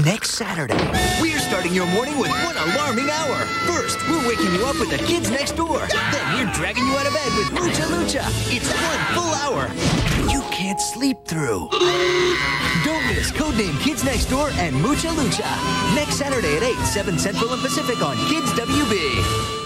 next Saturday. We're starting your morning with one alarming hour. First, we're waking you up with the Kids Next Door. Then we're dragging you out of bed with Mucha Lucha. It's one full hour you can't sleep through. Don't miss Codename Kids Next Door and Mucha Lucha. Next Saturday at 8, 7 Central and Pacific on KidsWB.